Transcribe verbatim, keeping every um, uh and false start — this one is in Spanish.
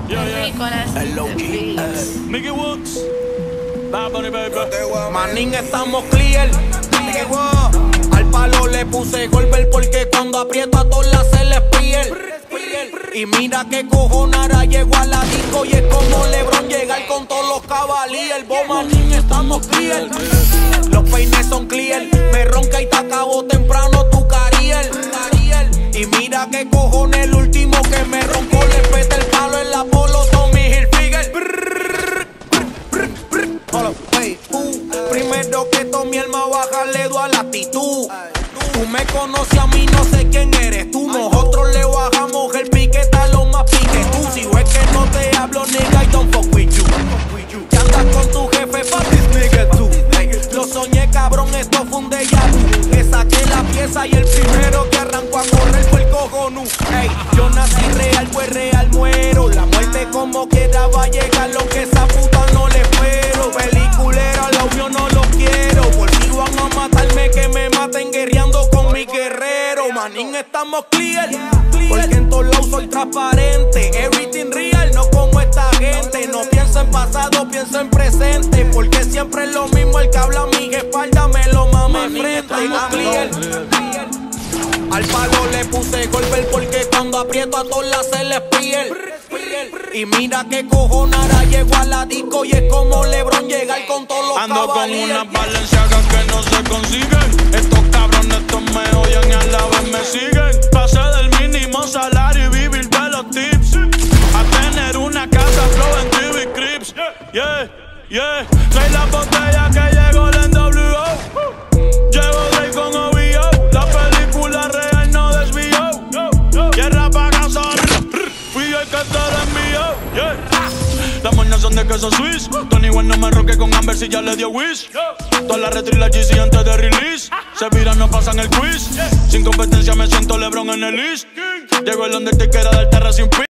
Yeah, yeah. El low key. Mickey Woods. Bad Bunny, baby. Manín, estamos clear. Al palo le puse golpe porque cuando aprieto a todas las se les piel. Y mira que cojonara, llego a la disco y es como LeBron llegar con todos los cabalíes. Vos, manín, estamos clear. Los peines son clear. Me ronca y te acabo temprano tu cariel. Y mira que cojones, el último que me roncó le pete el palo en la polo Tommy Hilfiger. Hey, uh, primero que Tommy el más baja le doy a la actitud. Tú me conoces a mí, no sé quién eres tú. Nosotros le bajamos el piquete a lo más pique tú. Si es que no te hablo, nigga, I don't fuck with you. Que andas con tu jefe, pa' this nigga tú. Hey, lo soñé, cabrón, esto fue un déjà vu. Le saqué la pieza y el primero que arrancó a correr fue el cojonú. Hey, yo nací real, pues real muero. La muerte como quiera va a llegar, lo que esa puta no le espero. Peliculera, la unión no lo quiero. Por si van a matarme, que me maten guerreando con mi guerrero. Manín, estamos clear, porque en todos lados soy transparente. Everything real, no como esta gente. No pienso en pasado, pienso en presente. Porque siempre es lo mismo, el que habla a mi espalda me lo mame enfrente. Clear. Al palo le puse golpe porque cuando aprieto a todas las se les piel. Y mira que cojonara, llego a la disco y es como LeBron llegar con todos los Ando cabalíes. con unas valenciagas que no se consiguen. Estos cabrones, estos me oyen y a la vez me siguen. Pasé del mínimo salario y vivir de los tips a tener una casa flow en T V Crips. Yeah, yeah. Trae la botella que llegó el N W O. Llego Drake con O V O. La película real no desvió. Tierra pa' casar. Fui yo el que te la envió. Yeah. Las moñas son de queso Swiss. Tony One no me roque con Amber si ya le dio wish. Todas las retro y la G C antes de release. Se viran, no pasan el quiz. Sin competencia me siento LeBron en el list. Llegó el Undertaker a dar terra sin pi.